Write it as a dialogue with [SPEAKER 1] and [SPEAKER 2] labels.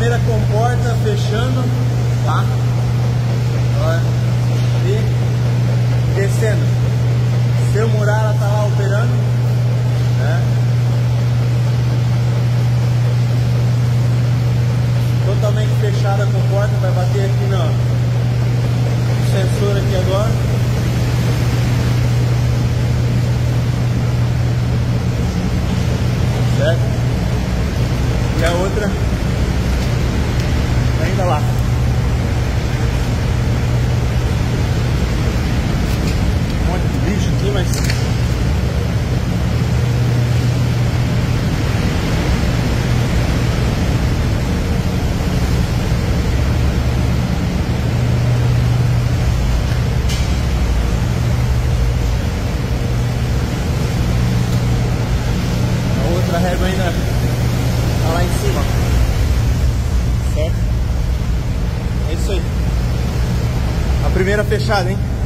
[SPEAKER 1] primeira comporta fechando, tá? Olha, e descendo. Seu Murara tá lá operando, né? Totalmente fechada a comporta, vai bater aqui no sensor aqui agora. Certo? E a outra ainda lá. Um monte de bicho aqui, mas a outra régua ainda tá lá em cima. Certo? É isso aí. A primeira fechada, hein?